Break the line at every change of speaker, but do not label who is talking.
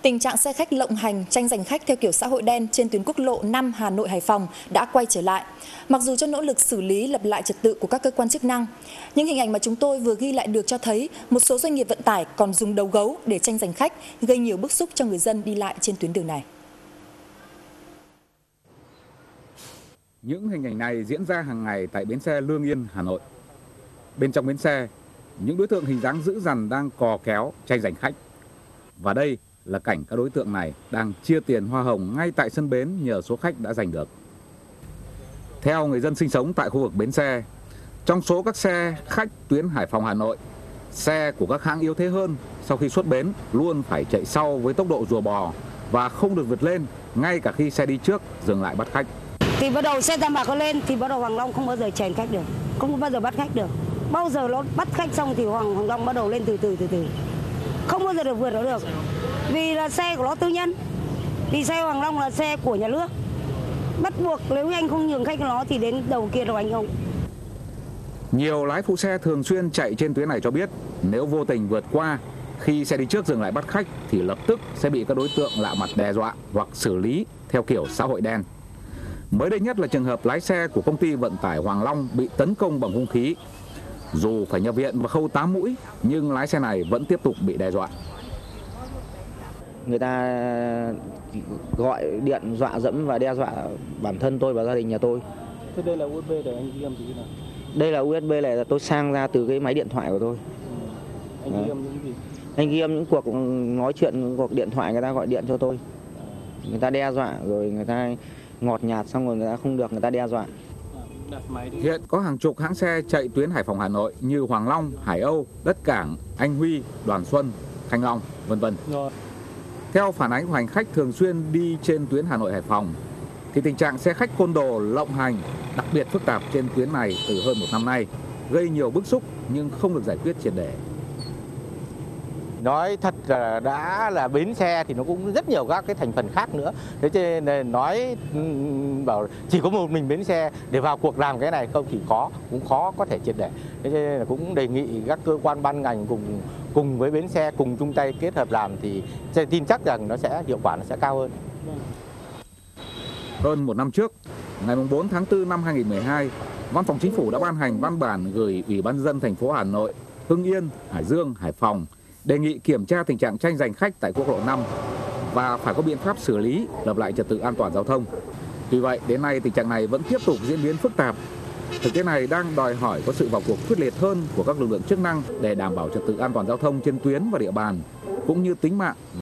Tình trạng xe khách lộng hành, tranh giành khách theo kiểu xã hội đen trên tuyến quốc lộ 5 Hà Nội - Hải Phòng đã quay trở lại. Mặc dù cho nỗ lực xử lý lập lại trật tự của các cơ quan chức năng, những hình ảnh mà chúng tôi vừa ghi lại được cho thấy một số doanh nghiệp vận tải còn dùng đầu gấu để tranh giành khách, gây nhiều bức xúc cho người dân đi lại trên tuyến đường này.
Những hình ảnh này diễn ra hàng ngày tại bến xe Lương Yên, Hà Nội. Bên trong bến xe, những đối tượng hình dáng dữ dằn đang cò kéo tranh giành khách. Và đây là cảnh các đối tượng này đang chia tiền hoa hồng ngay tại sân bến nhờ số khách đã giành được. Theo người dân sinh sống tại khu vực bến xe, trong số các xe khách tuyến Hải Phòng - Hà Nội, xe của các hãng yếu thế hơn sau khi xuất bến luôn phải chạy sau với tốc độ rùa bò và không được vượt lên ngay cả khi xe đi trước dừng lại bắt khách.
Thì bắt đầu xe Tam Bạc có lên thì bắt đầu Hoàng Long không bao giờ chèn khách được, không bao giờ bắt khách được. Bao giờ nó bắt khách xong thì Hoàng Long bắt đầu lên từ từ, không bao giờ được vượt nó được. Vì là xe của nó tư nhân, thì xe Hoàng Long là xe của nhà nước. Bắt buộc nếu như anh không nhường khách cho nó thì đến đầu kia đâu anh không.
Nhiều lái phụ xe thường xuyên chạy trên tuyến này cho biết nếu vô tình vượt qua khi xe đi trước dừng lại bắt khách thì lập tức sẽ bị các đối tượng lạ mặt đe dọa hoặc xử lý theo kiểu xã hội đen. Mới đây nhất là trường hợp lái xe của công ty vận tải Hoàng Long bị tấn công bằng hung khí. Dù phải nhập viện và khâu 8 mũi nhưng lái xe này vẫn tiếp tục bị đe dọa.
Người ta gọi điện dọa dẫm và đe dọa bản thân tôi và gia đình nhà tôi.
Thế đây là USB để anh ghi âm gì nào?
Đây là USB này là tôi sang ra từ cái máy điện thoại của tôi.
Anh ghi âm những gì?
Anh ghi âm những cuộc nói chuyện, những cuộc điện thoại người ta gọi điện cho tôi. Người ta đe dọa rồi người ta ngọt nhạt xong rồi người ta không được, người ta đe dọa.
Hiện có hàng chục hãng xe chạy tuyến Hải Phòng - Hà Nội như Hoàng Long, Hải Âu, Đất Cảng, Anh Huy, Đoàn Xuân, Thanh Long, v.v. Theo phản ánh của hành khách thường xuyên đi trên tuyến Hà Nội - Hải Phòng, thì tình trạng xe khách côn đồ lộng hành đặc biệt phức tạp trên tuyến này từ hơn một năm nay, gây nhiều bức xúc nhưng không được giải quyết triệt để.
Nói thật là đã là bến xe thì nó cũng rất nhiều các cái thành phần khác nữa. Thế cho nên nói bảo chỉ có một mình bến xe để vào cuộc làm cái này không thì cũng khó có thể triệt để. Thế cho nên là cũng đề nghị các cơ quan ban ngành cùng với bến xe cùng chung tay kết hợp làm thì tin chắc rằng nó sẽ hiệu quả nó sẽ cao hơn.
Hơn một năm trước, ngày 4 tháng 4 năm 2012, Văn phòng Chính phủ đã ban hành văn bản gửi Ủy ban nhân dân thành phố Hà Nội, Hưng Yên, Hải Dương, Hải Phòng đề nghị kiểm tra tình trạng tranh giành khách tại quốc lộ 5 và phải có biện pháp xử lý, lập lại trật tự an toàn giao thông. Tuy vậy, đến nay tình trạng này vẫn tiếp tục diễn biến phức tạp. Thực tế này đang đòi hỏi có sự vào cuộc quyết liệt hơn của các lực lượng chức năng để đảm bảo trật tự an toàn giao thông trên tuyến và địa bàn, cũng như tính mạng